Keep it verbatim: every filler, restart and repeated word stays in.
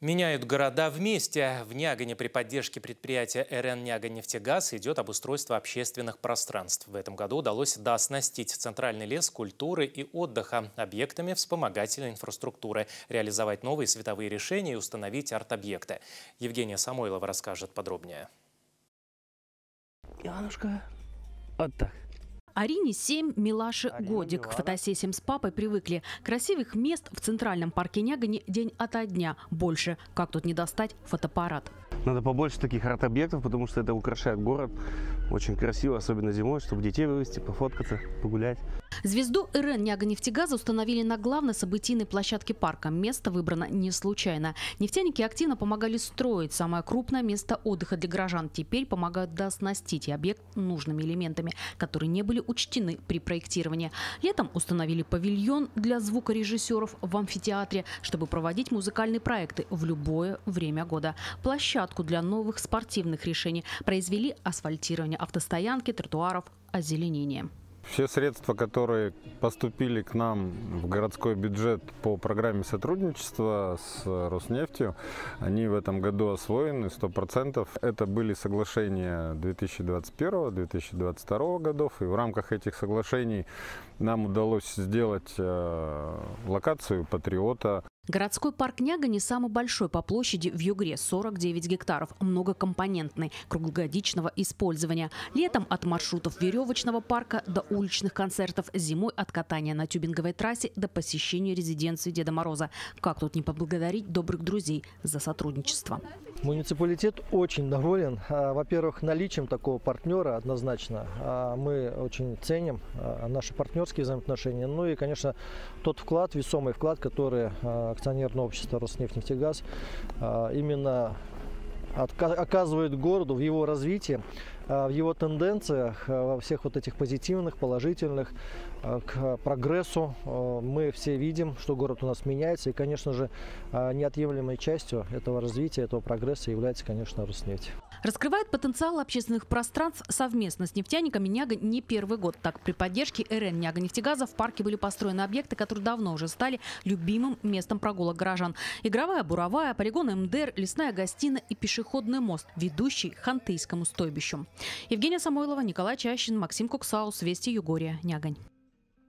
Меняют города вместе. В Нягане при поддержке предприятия эр эн «Нягань-Нефтегаз» идет обустройство общественных пространств. В этом году удалось дооснастить центральный лес культуры и отдыха объектами вспомогательной инфраструктуры, реализовать новые световые решения и установить арт-объекты. Евгения Самойлова расскажет подробнее. Янушка, вот так. Арине семь, Милаше годик. К фотосессиям с папой привыкли. Красивых мест в центральном парке Нягани день ото дня больше. Как тут не достать фотоаппарат? Надо побольше таких арт-объектов, потому что это украшает город. Очень красиво, особенно зимой, чтобы детей вывести, пофоткаться, погулять. Звезду эр эн «Нягань-Нефтегаза» установили на главной событийной площадке парка. Место выбрано не случайно. Нефтяники активно помогали строить самое крупное место отдыха для горожан. Теперь помогают дооснастить и объект нужными элементами, которые не были учтены при проектировании. Летом установили павильон для звукорежиссеров в амфитеатре, чтобы проводить музыкальные проекты в любое время года. Площадку для новых спортивных решений произвели асфальтирование автостоянки, тротуаров, озеленение. Все средства, которые поступили к нам в городской бюджет по программе сотрудничества с Роснефтью, они в этом году освоены сто процентов. Это были соглашения две тысячи двадцать первого — две тысячи двадцать второго годов. И в рамках этих соглашений нам удалось сделать э, локацию «Патриота». Городской парк Нягани самый большой по площади в Югре – сорок девять гектаров, многокомпонентный, круглогодичного использования. Летом от маршрутов веревочного парка до уличных концертов, зимой от катания на тюбинговой трассе до посещения резиденции Деда Мороза. Как тут не поблагодарить добрых друзей за сотрудничество? Муниципалитет очень доволен. Во-первых, наличием такого партнера однозначно. Мы очень ценим наши партнерские взаимоотношения. Ну и, конечно, тот вклад, весомый вклад, который акционерное общество «Роснефть-Нефтегаз» именно оказывает городу в его развитии, в его тенденциях, во всех вот этих позитивных, положительных, к прогрессу. Мы все видим, что город у нас меняется. И, конечно же, неотъемлемой частью этого развития, этого прогресса является, конечно, Роснефть. Раскрывает потенциал общественных пространств совместно с нефтяниками Нягань не первый год. Так, при поддержке эр эн «Нягань-Нефтегаза» в парке были построены объекты, которые давно уже стали любимым местом прогулок горожан. Игровая буровая, полигон эм дэ эр, лесная гостиная и пешеходный мост, ведущий к Хантыйскому стойбищу. Евгения Самойлова, Николай Чащин, Максим Куксаус, Вести Югория, Нягань.